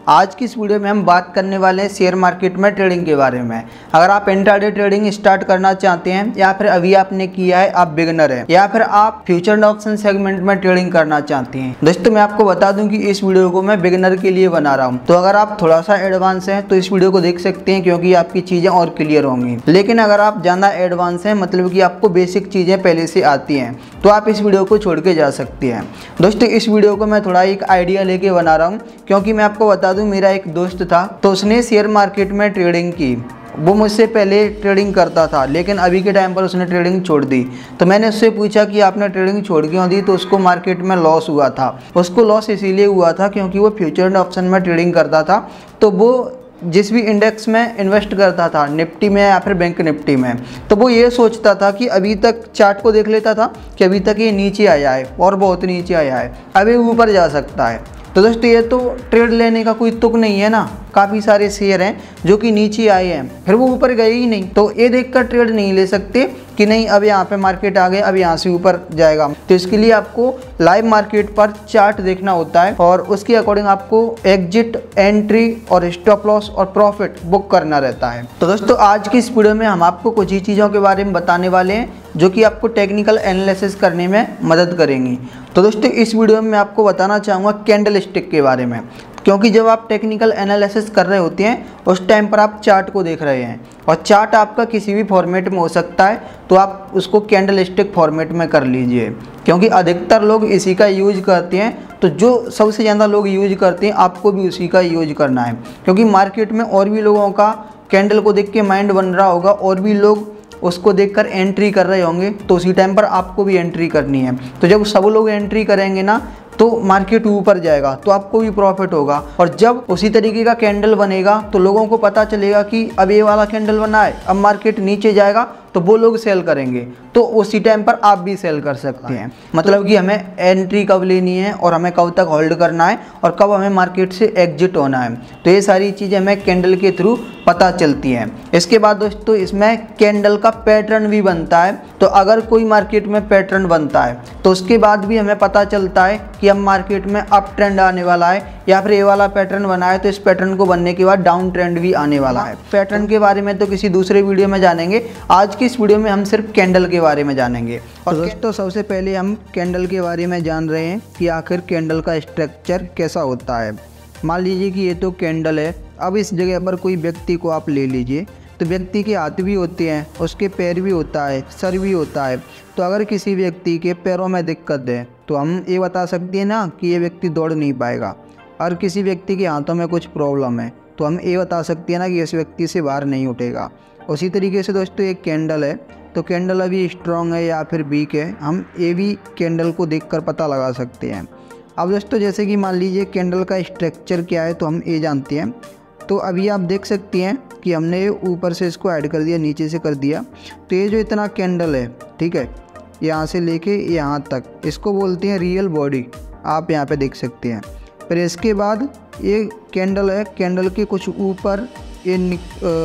आज की इस वीडियो में हम बात करने वाले हैं शेयर मार्केट में ट्रेडिंग के बारे में। अगर आप इंट्राडे ट्रेडिंग स्टार्ट करना चाहते हैं या फिर अभी आपने किया है, आप बिगिनर हैं, या फिर आप फ्यूचर एंड ऑप्शन सेगमेंट में ट्रेडिंग करना चाहते हैं। दोस्तों मैं आपको बता दूं कि इस वीडियो को मैं बिगिनर के लिए बना रहा हूं, तो अगर आप थोड़ा सा एडवांस हैं तो इस वीडियो को देख सकते हैं, क्योंकि आपकी चीजें और क्लियर होंगी। लेकिन अगर आप ज़्यादा एडवांस हैं, मतलब कि आपको बेसिक चीज़ें पहले से आती हैं, तो आप इस वीडियो को छोड़ के जा सकते हैं। दोस्तों इस वीडियो को मैं थोड़ा एक आइडिया लेके बना रहा हूँ, क्योंकि मैं आपको बता दूं मेरा एक दोस्त था, तो उसने शेयर मार्केट में ट्रेडिंग की। वो मुझसे पहले ट्रेडिंग करता था, लेकिन अभी के टाइम पर उसने ट्रेडिंग छोड़ दी। तो मैंने उससे पूछा कि आपने ट्रेडिंग छोड़ क्यों दी, तो उसको मार्केट में लॉस हुआ था। उसको लॉस इसीलिए हुआ था क्योंकि वो फ्यूचर एंड ऑप्शन में ट्रेडिंग करता था। तो वो जिस भी इंडेक्स में इन्वेस्ट करता था, निफ्टी में या फिर बैंक निफ्टी में, तो वो ये सोचता था कि अभी तक चार्ट को देख लेता था कि अभी तक ये नीचे आया है और बहुत नीचे आया है, अभी ऊपर जा सकता है। तो दोस्तों ये तो ट्रेड लेने का कोई तुक नहीं है ना। काफ़ी सारे शेयर हैं जो कि नीचे आए हैं, फिर वो ऊपर गए ही नहीं, तो ये देखकर ट्रेड नहीं ले सकते कि नहीं अब यहाँ पे मार्केट आ गया, अब यहाँ से ऊपर जाएगा। तो इसके लिए आपको लाइव मार्केट पर चार्ट देखना होता है और उसके अकॉर्डिंग आपको एग्जिट, एंट्री और स्टॉप लॉस और प्रॉफिट बुक करना रहता है। तो दोस्तों आज की इस वीडियो में हम आपको कुछ ही चीज़ों के बारे में बताने वाले हैं जो कि आपको टेक्निकल एनालिसिस करने में मदद करेंगी। तो दोस्तों इस वीडियो में मैं आपको बताना चाहूँगा कैंडल स्टिक के बारे में, क्योंकि जब आप टेक्निकल एनालिसिस कर रहे होते हैं उस टाइम पर आप चार्ट को देख रहे हैं, और चार्ट आपका किसी भी फॉर्मेट में हो सकता है, तो आप उसको कैंडल स्टिक फॉर्मेट में कर लीजिए, क्योंकि अधिकतर लोग इसी का यूज करते हैं। तो जो सबसे ज़्यादा लोग यूज करते हैं, आपको भी उसी का यूज करना है, क्योंकि मार्केट में और भी लोगों का कैंडल को देख के माइंड बन रहा होगा और भी लोग उसको देखकर एंट्री कर रहे होंगे, तो उसी टाइम पर आपको भी एंट्री करनी है। तो जब सब लोग एंट्री करेंगे ना, तो मार्केट ऊपर जाएगा, तो आपको भी प्रॉफिट होगा। और जब उसी तरीके का कैंडल बनेगा तो लोगों को पता चलेगा कि अब ये वाला कैंडल बना है, अब मार्केट नीचे जाएगा, तो वो लोग सेल करेंगे, तो उसी टाइम पर आप भी सेल कर सकते हैं। मतलब कि हमें एंट्री कब लेनी है और हमें कब तक होल्ड करना है और कब हमें मार्केट से एग्जिट होना है, तो ये सारी चीज़ें हमें कैंडल के थ्रू पता चलती हैं। इसके बाद दोस्तों इसमें कैंडल का पैटर्न भी बनता है। तो अगर कोई मार्केट में पैटर्न बनता है तो उसके बाद भी हमें पता चलता है कि अब मार्केट में अप ट्रेंड आने वाला है, या फिर ये वाला पैटर्न बना है तो इस पैटर्न को बनने के बाद डाउन ट्रेंड भी आने वाला है। पैटर्न के बारे में तो किसी दूसरे वीडियो में जानेंगे, आज की इस वीडियो में हम सिर्फ कैंडल के बारे में जानेंगे। और दोस्तों सबसे पहले हम कैंडल के बारे में जान रहे हैं कि आखिर कैंडल का स्ट्रक्चर कैसा होता है। मान लीजिए कि ये तो कैंडल है, अब इस जगह पर कोई व्यक्ति को आप ले लीजिए, तो व्यक्ति के हाथ भी होते हैं, उसके पैर भी होता है, सर भी होता है। तो अगर किसी व्यक्ति के पैरों में दिक्कत है तो हम ये बता सकते हैं ना कि ये व्यक्ति दौड़ नहीं पाएगा। और किसी व्यक्ति के हाथों में कुछ प्रॉब्लम है तो हम ये बता सकते हैं ना कि इस व्यक्ति से बाहर नहीं उठेगा। उसी तरीके से दोस्तों एक कैंडल है, तो कैंडल अभी स्ट्रॉन्ग है या फिर वीक है, हम ये भी कैंडल को देखकर पता लगा सकते हैं। अब दोस्तों जैसे कि मान लीजिए कैंडल का स्ट्रक्चर क्या है, तो हम ये जानते हैं। तो अभी आप देख सकते हैं कि हमने ऊपर से इसको ऐड कर दिया, नीचे से कर दिया। तो ये जो इतना कैंडल है, ठीक है, यहाँ से लेके यहाँ तक, इसको बोलते हैं रियल बॉडी। आप यहाँ पे देख सकते हैं। फिर इसके बाद ये कैंडल है, कैंडल के कुछ ऊपर ये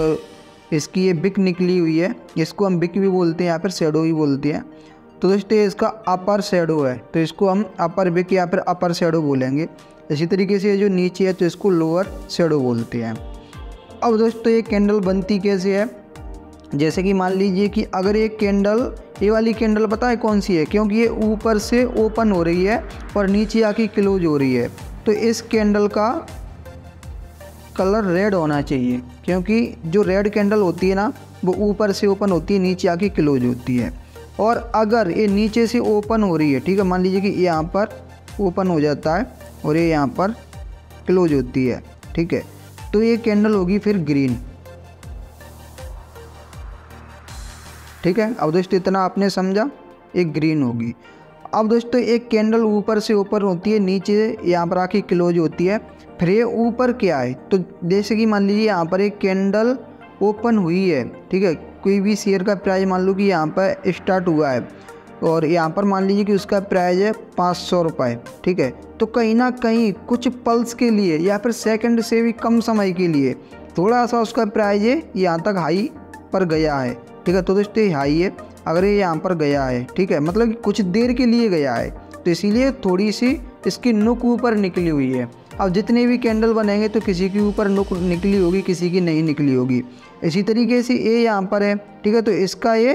इसकी ये बिक निकली हुई है, इसको हम बिक भी बोलते हैं या फिर शैडो भी बोलते हैं। तो दोस्तों इसका अपर शैडो है, तो इसको हम अपर बिक या फिर अपर शैडो बोलेंगे। इसी तरीके से जो नीचे है तो इसको लोअर शैडो बोलते हैं। अब दोस्तों ये कैंडल बनती कैसे है, जैसे कि मान लीजिए कि अगर ये कैंडल, ये वाली कैंडल पता है कौन सी है, क्योंकि ये ऊपर से ओपन हो रही है और नीचे आके क्लोज हो रही है, तो इस कैंडल का कलर रेड होना चाहिए, क्योंकि जो रेड कैंडल होती है ना वो ऊपर से ओपन होती है, नीचे आके क्लोज होती है। और अगर ये नीचे से ओपन हो रही है, ठीक है, मान लीजिए कि यहाँ पर ओपन हो जाता है और ये यहाँ पर क्लोज होती है, ठीक है, तो ये कैंडल होगी फिर ग्रीन। ठीक है, अब दोस्तों इतना आपने समझा, एक ग्रीन होगी। अब दोस्तों एक कैंडल ऊपर से ओपन होती है, नीचे यहाँ पर आके क्लोज होती है, फिर ये ऊपर क्या है, तो जैसे कि मान लीजिए यहाँ पर एक कैंडल ओपन हुई है, ठीक है, कोई भी शेयर का प्राइस मान लो कि यहाँ पर स्टार्ट हुआ है और यहाँ पर मान लीजिए कि उसका प्राइस है 500 रुपये, ठीक है, तो कहीं ना कहीं कुछ पल्स के लिए या फिर सेकंड से भी कम समय के लिए थोड़ा सा उसका प्राइस है यहाँ तक हाई पर गया है, ठीक है। तो दोस्तों ये हाई है, अगर ये यहाँ पर गया है, ठीक है, मतलब कि कुछ देर के लिए गया है, तो इसीलिए थोड़ी सी इसकी नुक ऊपर निकली हुई है। अब जितने भी कैंडल बनेंगे तो किसी के ऊपर नुक निकली होगी, किसी की नहीं निकली होगी। इसी तरीके से ये यहाँ पर है, ठीक है। तो इसका ये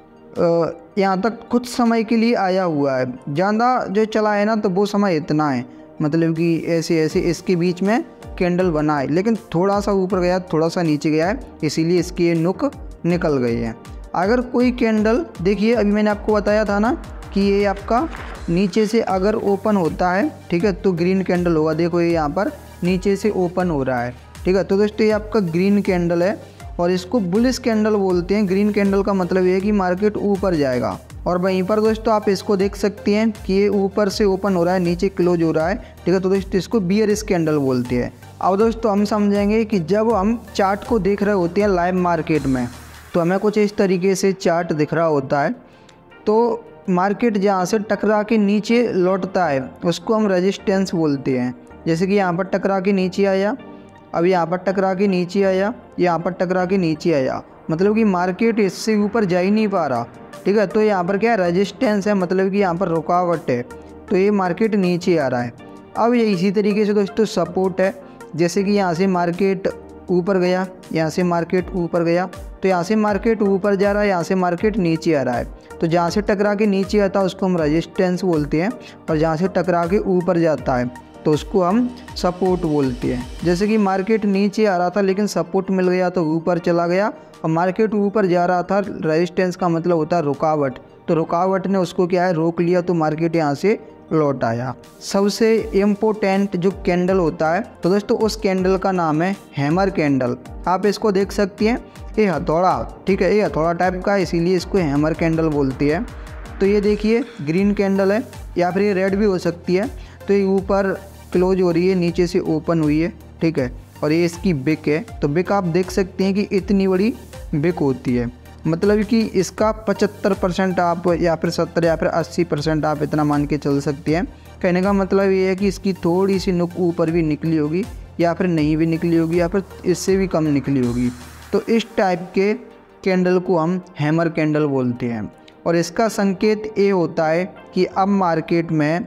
यहाँ तक कुछ समय के लिए आया हुआ है, ज़्यादा जो चला है ना तो वो समय इतना है, मतलब कि ऐसे ऐसे इसके बीच में कैंडल बना है, लेकिन थोड़ा सा ऊपर गया, थोड़ा सा नीचे गया है, इसीलिए इसकी ये नुक निकल गई है। अगर कोई कैंडल, देखिए अभी मैंने आपको बताया था ना कि ये आपका नीचे से अगर ओपन होता है, ठीक है, तो ग्रीन कैंडल होगा। देखो ये यहाँ पर नीचे से ओपन हो रहा है, ठीक है। तो दोस्तों ये आपका ग्रीन कैंडल है और इसको बुलिश कैंडल बोलते हैं। ग्रीन कैंडल का मतलब ये है कि मार्केट ऊपर जाएगा। और वहीं पर दोस्तों आप इसको देख सकते हैं कि ये ऊपर से ओपन हो रहा है, नीचे क्लोज हो रहा है, ठीक है। तो दोस्तों इसको बियरिश कैंडल बोलते हैं। अब दोस्तों हम समझेंगे कि जब हम चार्ट को देख रहे होते हैं लाइव मार्केट में, तो हमें कुछ इस तरीके से चार्ट दिख रहा होता है। तो मार्केट जहाँ से टकरा के नीचे लौटता है उसको हम रेजिस्टेंस बोलते हैं। जैसे कि यहाँ पर टकरा के नीचे आया, अब यहाँ पर टकरा के नीचे आया, यहाँ पर टकरा के नीचे आया, मतलब कि मार्केट इससे ऊपर जा ही नहीं पा रहा, ठीक है। तो यहाँ पर क्या है, रेजिस्टेंस है, मतलब कि यहाँ पर रुकावट है, तो ये मार्केट नीचे आ रहा है। अब ये इसी तरीके से दोस्तों सपोर्ट है, जैसे कि यहाँ से मार्केट ऊपर गया, यहाँ से मार्केट ऊपर गया, तो यहाँ से मार्केट ऊपर जा रहा है, यहाँ से मार्केट नीचे आ रहा है। तो जहाँ से टकरा के नीचे आता है उसको हम रेजिस्टेंस बोलते हैं, और जहाँ से टकरा के ऊपर जाता है तो उसको हम सपोर्ट बोलते हैं। जैसे कि मार्केट नीचे आ रहा था लेकिन सपोर्ट मिल गया तो ऊपर चला गया, और मार्केट ऊपर जा रहा था, रेजिस्टेंस का मतलब होता है रुकावट, तो रुकावट ने उसको क्या है, रोक लिया, तो मार्केट यहाँ से लौट आया। सबसे इम्पोर्टेंट जो कैंडल होता है तो दोस्तों उस कैंडल का नाम है हैमर कैंडल। आप इसको देख सकती हैं, ये हथौड़ा, ठीक है, ये हथौड़ा टाइप का है, इसीलिए इसको हैमर कैंडल बोलती है। तो ये देखिए ग्रीन कैंडल है, या फिर ये रेड भी हो सकती है। तो ये ऊपर क्लोज हो रही है, नीचे से ओपन हुई है, ठीक है, और ये इसकी बिक है। तो बिक आप देख सकते हैं कि इतनी बड़ी बिक होती है, मतलब कि इसका 75% आप, या फिर 70 या फिर 80% आप इतना मान के चल सकते हैं। कहने का मतलब ये है कि इसकी थोड़ी सी नुक ऊपर भी निकली होगी, या फिर नहीं भी निकली होगी, या फिर इससे भी कम निकली होगी। तो इस टाइप के कैंडल को हम हैमर कैंडल बोलते हैं। और इसका संकेत ये होता है कि अब मार्केट में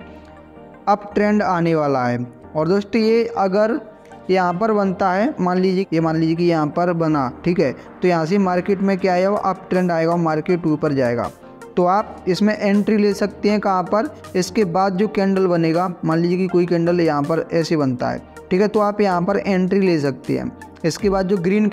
अप ट्रेंड आने वाला है। और दोस्तों ये अगर यहाँ पर बनता है, मान लीजिए कि यहाँ पर बना, ठीक है, तो यहाँ से मार्केट में क्या आएगा, अप ट्रेंड आएगा, मार्केट ऊपर जाएगा। तो आप इसमें एंट्री ले सकते हैं कहाँ पर, इसके बाद जो कैंडल बनेगा, मान लीजिए कि कोई कैंडल यहाँ पर ऐसे बनता है, ठीक है, तो आप यहाँ पर एंट्री ले सकते हैं। इसके बाद जो ग्रीन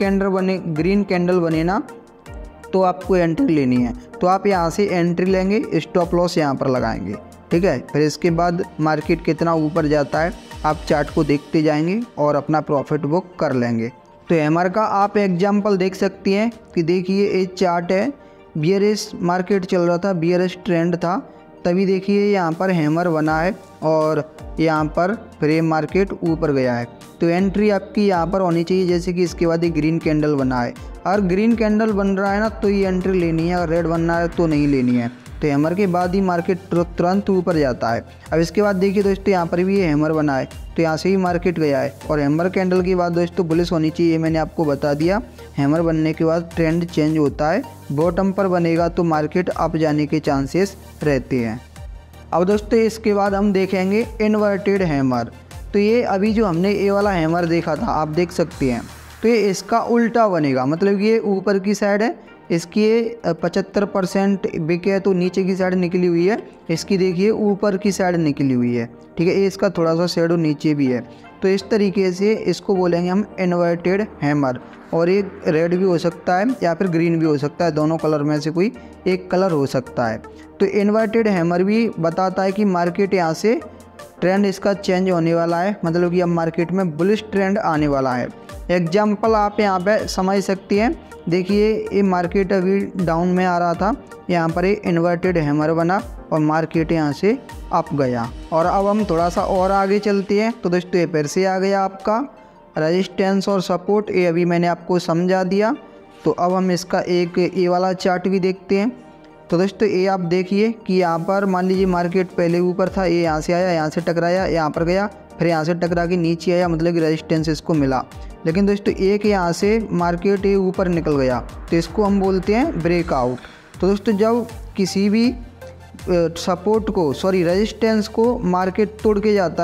कैंडल बने ना, तो आपको एंट्री लेनी है, तो आप यहाँ से एंट्री लेंगे, स्टॉप लॉस यहाँ पर लगाएंगे, ठीक है। फिर इसके बाद मार्केट कितना ऊपर जाता है आप चार्ट को देखते जाएंगे और अपना प्रॉफिट बुक कर लेंगे। तो हैमर का आप एग्जांपल देख सकती हैं कि देखिए एक चार्ट है, बियरिश मार्केट चल रहा था, बियरिश ट्रेंड था, तभी देखिए यहाँ पर हैमर बना है और यहाँ पर फिर मार्केट ऊपर गया है। तो एंट्री आपकी यहाँ पर होनी चाहिए, जैसे कि इसके बाद एक ग्रीन कैंडल बना है, और ग्रीन कैंडल बन रहा है ना तो ये एंट्री लेनी है, और रेड बनना है तो नहीं लेनी है। तो हैमर के बाद ही मार्केट तुरंत ऊपर जाता है। अब इसके बाद देखिए दोस्तों यहाँ पर भी ये हैमर बना है, तो यहाँ से ही मार्केट गया है। और हैमर कैंडल के बाद दोस्तों बुलिश होनी चाहिए, मैंने आपको बता दिया। हैमर बनने के बाद ट्रेंड चेंज होता है, बॉटम पर बनेगा तो मार्केट अप जाने के चांसेस रहते हैं। अब दोस्तों इसके बाद हम देखेंगे इन्वर्टेड हैमर। तो ये अभी जो हमने ये वाला हैमर देखा था आप देख सकते हैं, तो ये इसका उल्टा बनेगा, मतलब ये ऊपर की साइड है, इसकी 75% बिक है तो नीचे की साइड निकली हुई है, इसकी देखिए ऊपर की साइड निकली हुई है, ठीक है, ये इसका थोड़ा सा शेडो नीचे भी है। तो इस तरीके से इसको बोलेंगे हम इन्वर्टेड हैमर। और ये रेड भी हो सकता है या फिर ग्रीन भी हो सकता है, दोनों कलर में से कोई एक कलर हो सकता है। तो इन्वर्टेड हैमर भी बताता है कि मार्केट यहाँ से ट्रेंड इसका चेंज होने वाला है, मतलब कि अब मार्केट में बुलिश ट्रेंड आने वाला है। एग्जाम्पल आप यहाँ पे समझ सकती हैं, देखिए ये मार्केट अभी डाउन में आ रहा था, यहाँ पर ये इन्वर्टेड हैमर बना और मार्केट यहाँ से अप गया। और अब हम थोड़ा सा और आगे चलते हैं। तो दोस्तों ये फिर से आ गया आपका रेजिस्टेंस और सपोर्ट, ये अभी मैंने आपको समझा दिया। तो अब हम इसका एक ये वाला चार्ट भी देखते हैं। तो दोस्तों ये आप देखिए कि यहाँ पर मान लीजिए मार्केट पहले ऊपर था, ये यहाँ से आया, यहाँ से टकराया, यहाँ पर गया, फिर यहाँ से टकरा के नीचे आया, मतलब कि रेजिस्टेंस इसको मिला। लेकिन दोस्तों एक यहाँ से मार्केट ये ऊपर निकल गया, तो इसको हम बोलते हैं ब्रेकआउट। तो दोस्तों जब किसी भी रेजिस्टेंस को मार्केट तोड़ के जाता है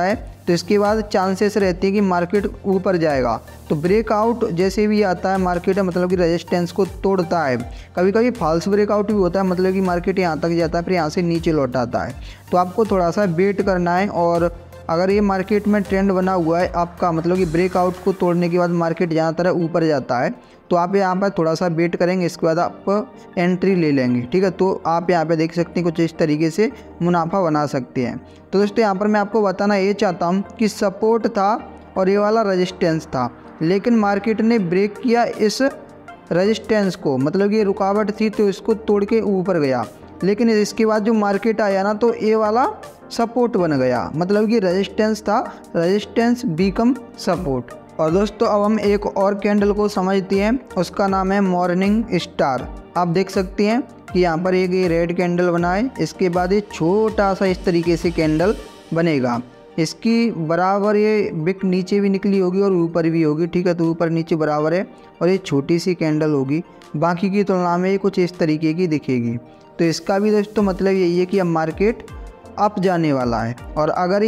तो इसके बाद चांसेस रहते हैं कि मार्केट ऊपर जाएगा। तो ब्रेकआउट जैसे भी आता है मार्केट मतलब कि रेजिस्टेंस को तोड़ता है। कभी कभी फॉल्स ब्रेकआउट भी होता है, मतलब कि मार्केट यहाँ तक जाता है फिर यहाँ से नीचे लौट आता है। तो आपको थोड़ा सा वेट करना है, और अगर ये मार्केट में ट्रेंड बना हुआ है आपका, मतलब कि ब्रेकआउट को तोड़ने के बाद मार्केट ज़्यादातर ऊपर जाता है, तो आप यहाँ पर थोड़ा सा वेट करेंगे, इसके बाद आप एंट्री ले लेंगे। ठीक है, तो आप यहाँ पे देख सकते हैं कुछ इस तरीके से मुनाफा बना सकते हैं। तो दोस्तों यहाँ पर मैं आपको बताना ये चाहता हूँ कि सपोर्ट था और ये वाला रेजिस्टेंस था, लेकिन मार्केट ने ब्रेक किया इस रेजिस्टेंस को, मतलब ये रुकावट थी तो इसको तोड़ के ऊपर गया। लेकिन इसके बाद जो मार्केट आया ना तो ये वाला सपोर्ट बन गया, मतलब कि रेजिस्टेंस था, रेजिस्टेंस बिकम सपोर्ट। और दोस्तों अब हम एक और कैंडल को समझते हैं, उसका नाम है मॉर्निंग स्टार। आप देख सकते हैं कि यहाँ पर एक ये रेड कैंडल बना है, इसके बाद ये छोटा सा इस तरीके से कैंडल बनेगा, इसकी बराबर ये बिक नीचे भी निकली होगी और ऊपर भी होगी। ठीक है, तो ऊपर नीचे बराबर है और ये छोटी सी कैंडल होगी, बाकी की तुलना में ये कुछ इस तरीके की दिखेगी। तो इसका भी दोस्तों मतलब यही है कि अब मार्केट अप जाने वाला है। और अगर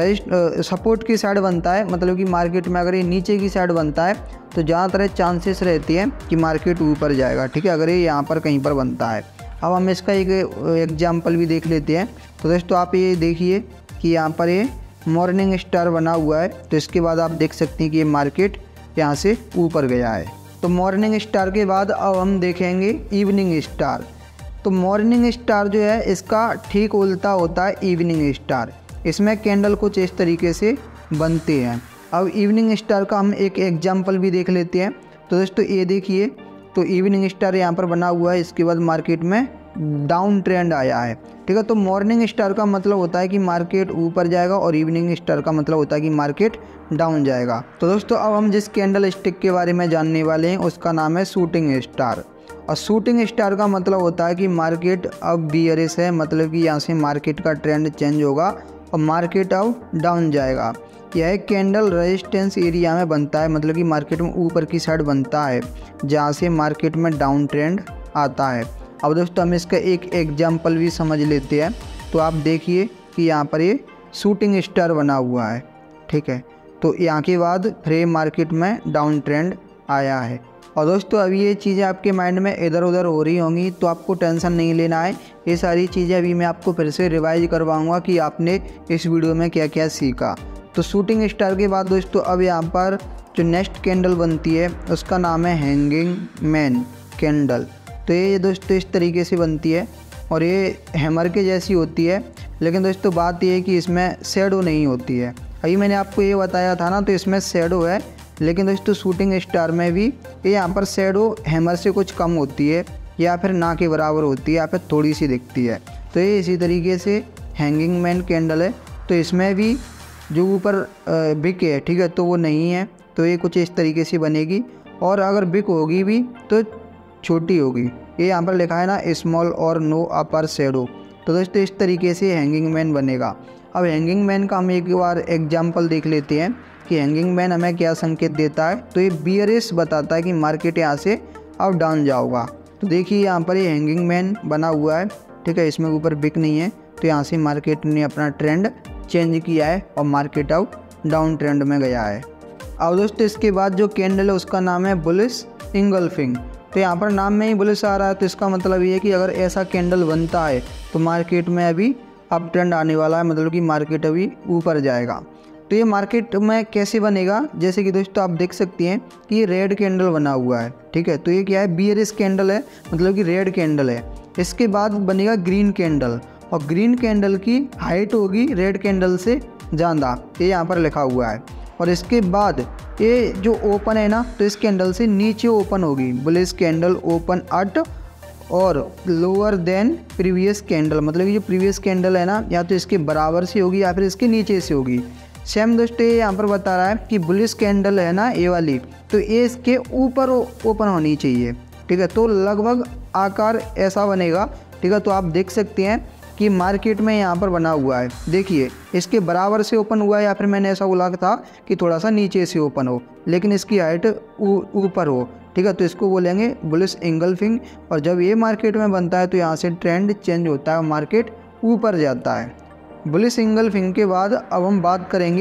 ये सपोर्ट की साइड बनता है, मतलब कि मार्केट में अगर ये नीचे की साइड बनता है तो ज़्यादातर चांसेस रहती हैं कि मार्केट ऊपर जाएगा। ठीक है, अगर ये यहाँ पर कहीं पर बनता है। अब हम इसका एक एग्जाम्पल भी देख लेते हैं। तो दोस्तों आप ये देखिए कि यहाँ पर ये मॉर्निंग स्टार बना हुआ है, तो इसके बाद आप देख सकते हैं कि ये मार्केट यहाँ से ऊपर गया है। तो मॉर्निंग स्टार के बाद अब हम देखेंगे इवनिंग स्टार। तो मॉर्निंग स्टार जो है इसका ठीक उल्टा होता है इवनिंग स्टार, इसमें कैंडल कुछ इस तरीके से बनते हैं। अब इवनिंग स्टार का हम एक एग्जांपल भी देख लेते हैं। तो दोस्तों ये देखिए, तो इवनिंग स्टार यहाँ पर बना हुआ है, इसके बाद मार्केट में डाउन ट्रेंड आया है। ठीक है, तो मॉर्निंग स्टार का मतलब होता है कि मार्केट ऊपर जाएगा और इवनिंग स्टार का मतलब होता है कि मार्केट डाउन जाएगा। तो दोस्तों अब हम जिस कैंडल स्टिक के बारे में जानने वाले हैं उसका नाम है शूटिंग स्टार। और शूटिंग स्टार का मतलब होता है कि मार्केट अब बियरिश है, मतलब कि यहाँ से मार्केट का ट्रेंड चेंज होगा और मार्केट अब डाउन जाएगा। यह कैंडल रेजिस्टेंस एरिया में बनता है, मतलब कि मार्केट में ऊपर की साइड बनता है जहाँ से मार्केट में डाउन ट्रेंड आता है। अब दोस्तों हम इसका एक एग्जाम्पल भी समझ लेते हैं। तो आप देखिए कि यहाँ पर ये शूटिंग स्टार बना हुआ है। ठीक है, तो यहाँ के बाद फिर मार्केट में डाउन ट्रेंड आया है। और दोस्तों अभी ये चीज़ें आपके माइंड में इधर उधर हो रही होंगी, तो आपको टेंशन नहीं लेना है। ये सारी चीज़ें अभी मैं आपको फिर से रिवाइज करवाऊँगा कि आपने इस वीडियो में क्या क्या सीखा। तो शूटिंग स्टार के बाद दोस्तों अब यहाँ पर जो नेक्स्ट कैंडल बनती है उसका नाम है हैंगिंग मैन कैंडल। तो ये दोस्तों इस तरीके से बनती है और ये हैमर के जैसी होती है, लेकिन दोस्तों बात ये है कि इसमें शैडो नहीं होती है। अभी मैंने आपको ये बताया था ना, तो इसमें शैडो है, लेकिन दोस्तों शूटिंग स्टार में भी ये यहाँ पर शैडो हैमर से कुछ कम होती है या फिर ना के बराबर होती है, या फिर थोड़ी सी दिखती है। तो ये इसी तरीके से हैंगिंग मैन कैंडल है। तो इसमें भी जो ऊपर बिक है, ठीक है, तो वो नहीं है, तो ये कुछ इस तरीके से बनेगी। और अगर बिक होगी भी तो छोटी होगी, ये यहाँ पर लिखा है ना स्मॉल और नो अपर शैडो। तो दोस्तों इस तरीके से हैंगिंग मैन बनेगा। अब हैंगिंग मैन का हम एक बार एग्जाम्पल देख लेते हैं कि हैंगिंग मैन हमें क्या संकेत देता है। तो ये बियरिश बताता है कि मार्केट यहाँ से अब डाउन जाओगा। तो देखिए यहाँ पर ये हैंगिंग मैन बना हुआ है, ठीक है, इसमें ऊपर बिक नहीं है, तो यहाँ से मार्केट ने अपना ट्रेंड चेंज किया है और मार्केट अब डाउन ट्रेंड में गया है। अब दोस्तों इसके बाद जो कैंडल है उसका नाम है बुलिश इंगल्फिंग। तो यहाँ पर नाम में ही बुलिश आ रहा है, तो इसका मतलब ये है कि अगर ऐसा कैंडल बनता है तो मार्केट में अभी अप ट्रेंड आने वाला है, मतलब कि मार्केट अभी ऊपर जाएगा। तो ये मार्केट में कैसे बनेगा, जैसे कि दोस्तों आप देख सकते हैं कि ये रेड कैंडल बना हुआ है, ठीक है, तो ये क्या है, बियरिश कैंडल है, मतलब कि रेड कैंडल है। इसके बाद बनेगा ग्रीन कैंडल, और ग्रीन कैंडल की हाइट होगी रेड कैंडल से ज़्यादा, ये यहाँ पर लिखा हुआ है। और इसके बाद ये जो ओपन है ना, तो इस कैंडल से नीचे ओपन होगी, बुलिश कैंडल ओपन अट और लोअर देन प्रीवियस कैंडल, मतलब कि जो प्रीवियस कैंडल है ना, या तो इसके बराबर से होगी या फिर इसके नीचे से होगी। सेम दोस्तों ये यहाँ पर बता रहा है कि बुलिश कैंडल है ना ये वाली, तो ये इसके ऊपर ओपन होनी चाहिए, ठीक है, तो लगभग आकार ऐसा बनेगा, ठीक है। तो आप देख सकते हैं कि मार्केट में यहाँ पर बना हुआ है, देखिए इसके बराबर से ओपन हुआ है, या फिर मैंने ऐसा बोला था कि थोड़ा सा नीचे से ओपन हो, लेकिन इसकी हाइट ऊपर हो, ठीक है, तो इसको बोलेंगे बुलिश इंगल्फिंग। और जब ये मार्केट में बनता है तो यहाँ से ट्रेंड चेंज होता है और मार्केट ऊपर जाता है। बुलिश इंगल्फिंग के बाद अब हम बात करेंगे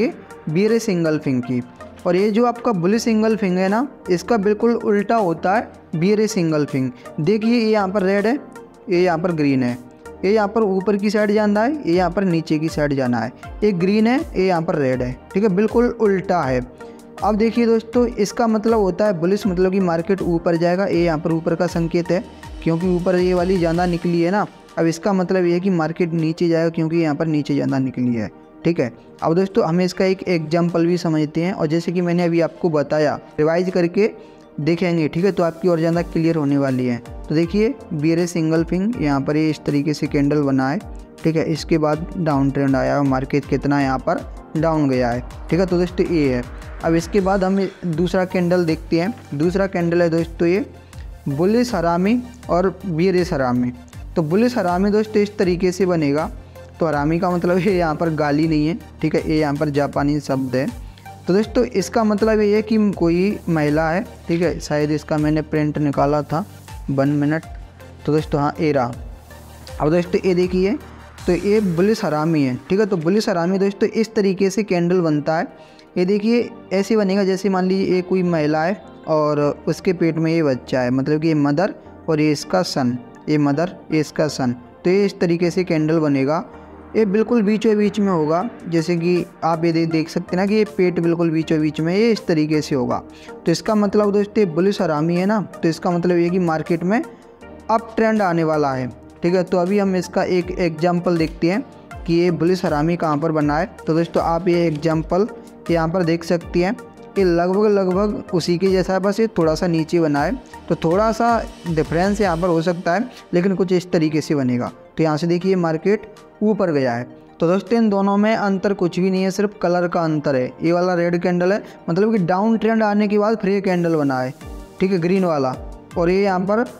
बीयरिश इंगल्फिंग की। और ये जो आपका बुलिश इंगल्फिंग है ना, इसका बिल्कुल उल्टा होता है बीयरिश इंगल्फिंग। देखिए ये यहाँ पर रेड है, ये यहाँ पर ग्रीन है, ये यहाँ पर ऊपर की साइड जाना है, ये यहाँ पर नीचे की साइड जाना है। ये ग्रीन है, ये यहाँ पर रेड है, ठीक है, बिल्कुल उल्टा है। अब देखिए दोस्तों, इसका मतलब होता है बुलिश, मतलब कि मार्केट ऊपर जाएगा। ये यहाँ पर ऊपर का संकेत है क्योंकि ऊपर ये वाली ज़्यादा निकली है ना। अब इसका मतलब ये है कि मार्केट नीचे जाएगा क्योंकि यहाँ पर नीचे ज़्यादा निकली है, ठीक है। अब दोस्तों हमें इसका एक एग्जाम्पल भी समझते हैं, और जैसे कि मैंने अभी आपको बताया, रिवाइज करके देखेंगे, ठीक है, तो आपकी और ज़्यादा क्लियर होने वाली है। तो देखिए बीयरिश इंगल्फिंग, यहाँ पर ये इस तरीके से कैंडल बना है, ठीक है। इसके बाद डाउन ट्रेंड आया और मार्केट कितना यहाँ पर डाउन गया है, ठीक है। तो दोस्तों ये है। अब इसके बाद हम दूसरा कैंडल देखते हैं। दूसरा कैंडल है दोस्तों ये बुलिश हरामी और बीयरिश हरामी। तो बुलिश हरामी दोस्तों इस तरीके से बनेगा। तो हरामी का मतलब ये यहाँ पर गाली नहीं है, ठीक है, ये यहाँ पर जापानी शब्द है। तो दोस्तों इसका मतलब ये है कि कोई महिला है, ठीक है, शायद इसका मैंने प्रिंट निकाला था, 1 मिनट। तो दोस्तों हाँ ये रहा। अब दोस्तों ये देखिए, तो ये बुलिश हरामी है, ठीक है। तो बुलिश हरामी दोस्तों इस तरीके से कैंडल बनता है। ये देखिए ऐसे बनेगा, जैसे मान लीजिए ये कोई महिला है और उसके पेट में ये बच्चा है, मतलब कि ये मदर और ये इसका सन, ये मदर ये इसका सन। तो ये इस तरीके से कैंडल बनेगा। ये बिल्कुल बीचों बीच में होगा, जैसे कि आप ये देख सकते हैं ना कि ये पेट बिल्कुल बीचों बीच में, ये इस तरीके से होगा। तो इसका मतलब दोस्तों बुलिश हरामी है ना, तो इसका मतलब ये कि मार्केट में अप ट्रेंड आने वाला है, ठीक है। तो अभी हम इसका एक एग्जाम्पल देखते हैं कि ये बुलिश हरामी कहाँ पर बना है। तो दोस्तों आप ये एग्जाम्पल यहाँ पर देख सकती हैं, ये लगभग उसी के जैसा है, बस ये थोड़ा सा नीचे बना है। तो थोड़ा सा डिफरेंस यहाँ पर हो सकता है, लेकिन कुछ इस तरीके से बनेगा। तो यहाँ से देखिए मार्केट ऊपर गया है। तो दोस्तों इन दोनों में अंतर कुछ भी नहीं है, सिर्फ कलर का अंतर है। ये वाला रेड कैंडल है, मतलब कि डाउन ट्रेंड आने के बाद फिर ये कैंडल बना है, ठीक है, ग्रीन वाला। और ये यहाँ पर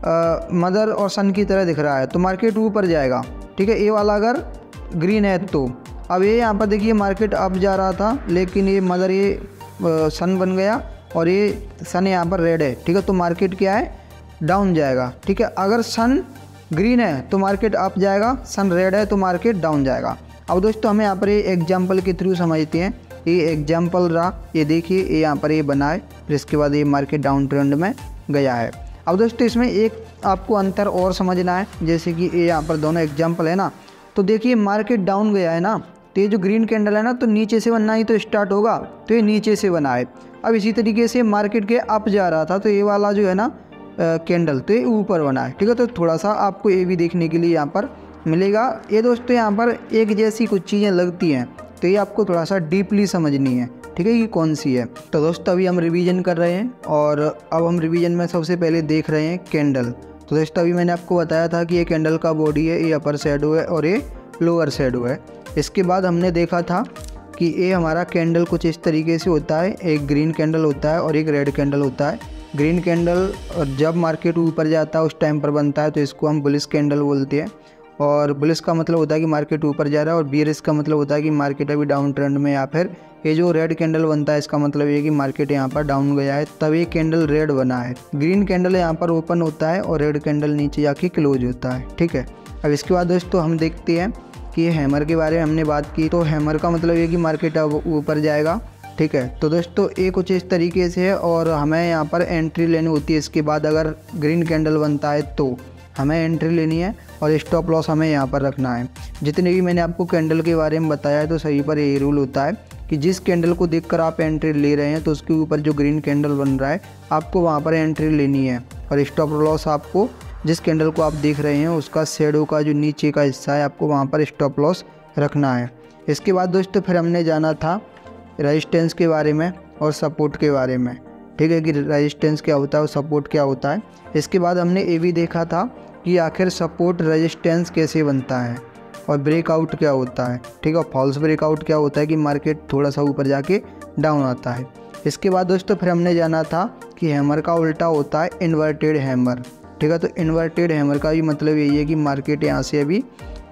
मदर और सन की तरह दिख रहा है, तो मार्केट ऊपर जाएगा, ठीक है। ये वाला अगर ग्रीन है तो अब ये यहाँ पर देखिए मार्केट अप जा रहा था, लेकिन ये मदर ये सन बन गया और ये सन यहाँ पर रेड है, ठीक है। तो मार्केट क्या है, डाउन जाएगा, ठीक है। अगर सन ग्रीन है तो मार्केट अप जाएगा, सन रेड है तो मार्केट डाउन जाएगा। अब दोस्तों हमें यहाँ पर ये एग्जाम्पल के थ्रू समझते हैं। ये एग्जाम्पल रहा, ये देखिए ये यहाँ पर ये बना है, फिर इसके बाद ये मार्केट डाउन ट्रेंड में गया है। अब दोस्तों इसमें एक आपको अंतर और समझना है, जैसे कि ये यहाँ पर दोनों एग्जाम्पल है ना। तो देखिए मार्केट डाउन गया है ना, तो ये जो ग्रीन कैंडल है ना, तो नीचे से बनना ही तो स्टार्ट होगा, तो ये नीचे से बना है। अब इसी तरीके से मार्केट के अप जा रहा था, तो ये वाला जो है ना कैंडल, तो ये ऊपर बना है, ठीक है। तो थोड़ा सा आपको ये भी देखने के लिए यहाँ पर मिलेगा। ये दोस्तों यहाँ पर एक जैसी कुछ चीज़ें लगती हैं, तो ये आपको थोड़ा सा डीपली समझनी है, ठीक है, कि कौन सी है। तो दोस्तों अभी हम रिवीजन कर रहे हैं, और अब हम रिवीजन में सबसे पहले देख रहे हैं कैंडल। तो दोस्तों अभी मैंने आपको बताया था कि ये कैंडल का बॉडी है, ये अपर शैडो है और ये लोअर शैडो है। इसके बाद हमने देखा था कि ये हमारा कैंडल कुछ इस तरीके से होता है, एक ग्रीन कैंडल होता है और एक रेड कैंडल होता है। ग्रीन कैंडल जब मार्केट ऊपर जाता है उस टाइम पर बनता है, तो इसको हम बुलिश कैंडल बोलते हैं। और बुलिश का मतलब होता है कि मार्केट ऊपर जा रहा है, और बीयरिश का मतलब होता है कि मार्केट अभी डाउन ट्रेंड में, या फिर ये जो रेड कैंडल बनता है इसका मतलब ये कि मार्केट यहाँ पर डाउन गया है, तब ये कैंडल रेड बना है। ग्रीन कैंडल यहाँ पर ओपन होता है और रेड कैंडल नीचे जाके क्लोज होता है, ठीक है। अब इसके बाद दोस्तों हम देखते हैं कि हैमर के बारे में हमने बात की। तो हैमर का मतलब ये कि मार्केट अब ऊपर जाएगा, ठीक है। तो दोस्तों ये कुछ इस तरीके से है, और हमें यहाँ पर एंट्री लेनी होती है। इसके बाद अगर ग्रीन कैंडल बनता है तो हमें एंट्री लेनी है, और स्टॉप लॉस हमें यहाँ पर रखना है। जितने भी मैंने आपको कैंडल के बारे में बताया है, तो सही पर यही रूल होता है कि जिस कैंडल को देखकर आप एंट्री ले रहे हैं, तो उसके ऊपर जो ग्रीन कैंडल बन रहा है आपको वहाँ पर एंट्री लेनी है, और स्टॉप लॉस आपको जिस कैंडल को आप देख रहे हैं उसका शैडो का जो नीचे का हिस्सा है, आपको वहाँ पर स्टॉप लॉस रखना है। इसके बाद दोस्तों फिर हमने जाना था रेजिस्टेंस के बारे में और सपोर्ट के बारे में, ठीक है, कि रेजिस्टेंस क्या होता है और सपोर्ट क्या होता है। इसके बाद हमने ये भी देखा था कि आखिर सपोर्ट रेजिस्टेंस कैसे बनता है, और ब्रेकआउट क्या होता है, ठीक है, फॉल्स ब्रेकआउट क्या होता है कि मार्केट थोड़ा सा ऊपर जाके डाउन आता है। इसके बाद दोस्तों फिर हमने जाना था कि हैमर का उल्टा होता है इन्वर्टेड हैमर, ठीक है। तो इन्वर्टेड हैमर का भी मतलब यही है कि मार्केट यहाँ से अभी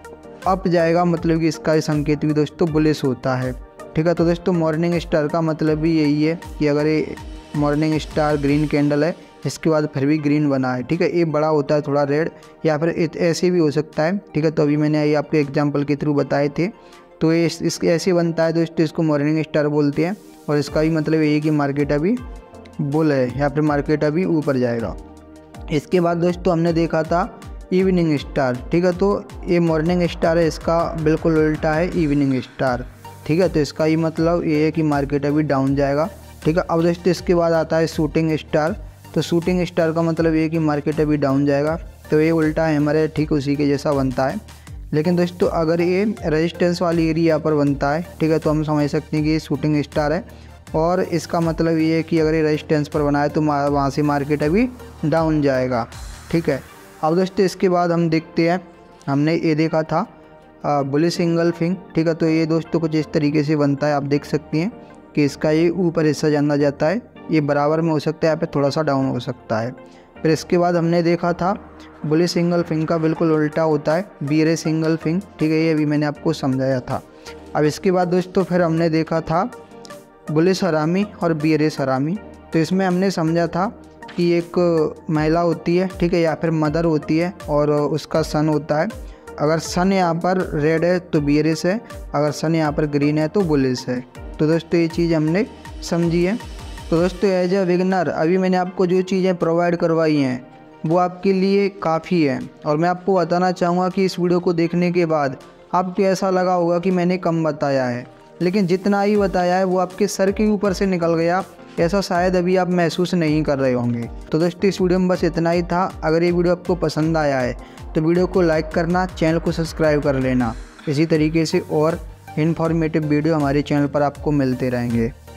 अप जाएगा, मतलब कि इसका संकेत भी दोस्तों बुलिश होता है, ठीक है। तो दोस्तों मॉर्निंग स्टार का मतलब भी यही है कि अगर ये मॉर्निंग स्टार ग्रीन कैंडल है, इसके बाद फिर भी ग्रीन बना है, ठीक है, ये बड़ा होता है थोड़ा रेड, या फिर ऐसे भी हो सकता है, ठीक है। तो अभी मैंने ये आपके एग्जांपल के थ्रू बताए थे तो ये इसके ऐसे बनता है दोस्तों, इसको मॉर्निंग स्टार बोलते हैं। और इसका भी मतलब यही कि मार्केट अभी बुल है, यहाँ पर मार्केट अभी ऊपर जाएगा। इसके बाद दोस्तों हमने देखा था इवनिंग स्टार, ठीक है। तो ये मॉर्निंग स्टार है, इसका बिल्कुल उल्टा है इवनिंग स्टार, ठीक है। तो इसका ही मतलब ये है कि मार्केट अभी डाउन जाएगा, ठीक है। अब दोस्तों इसके बाद आता है शूटिंग स्टार। तो शूटिंग स्टार का मतलब ये है कि मार्केट अभी डाउन जाएगा। तो ये उल्टा है हमारे, ठीक उसी के जैसा बनता है। लेकिन दोस्तों अगर ये रेजिस्टेंस वाली एरिया पर बनता है, ठीक है, तो हम समझ सकते हैं कि ये शूटिंग स्टार है। और इसका मतलब ये है कि अगर ये रेजिस्टेंस पर बना है तो वहाँ से मार्केट अभी डाउन जाएगा, ठीक है। अब दोस्तों इसके बाद हम देखते हैं, हमने ये देखा था बुलिश सिंगल फिंग, ठीक है। तो ये दोस्तों कुछ इस तरीके से बनता है, आप देख सकते हैं कि इसका ये ऊपर हिस्सा जाना जाता है, ये बराबर में हो सकता है, यहाँ पे थोड़ा सा डाउन हो सकता है। फिर इसके बाद हमने देखा था बुलिश सिंगल फिंग का बिल्कुल उल्टा होता है बीयर सिंगल फिंग, ठीक है। ये अभी मैंने आपको समझाया था। अब इसके बाद दोस्तों फिर हमने देखा था बुलिश हरामी और बीयर हरामी। तो इसमें हमने समझा था कि एक महिला होती है, ठीक है, या फिर मदर होती है और उसका सन होता है। अगर सन यहाँ पर रेड है तो बीयरिश है, अगर सन यहाँ पर ग्रीन है तो बुलिश है। तो दोस्तों ये चीज़ हमने समझी है। तो दोस्तों एज ए बिगिनर अभी मैंने आपको जो चीज़ें प्रोवाइड करवाई हैं वो आपके लिए काफ़ी है। और मैं आपको बताना चाहूँगा कि इस वीडियो को देखने के बाद आपको ऐसा लगा होगा कि मैंने कम बताया है, लेकिन जितना ही बताया है वो आपके सर के ऊपर से निकल गया, ऐसा शायद अभी आप महसूस नहीं कर रहे होंगे। तो दोस्तों इस वीडियो में बस इतना ही था। अगर ये वीडियो आपको पसंद आया है तो वीडियो को लाइक करना, चैनल को सब्सक्राइब कर लेना। इसी तरीके से और इन्फॉर्मेटिव वीडियो हमारे चैनल पर आपको मिलते रहेंगे।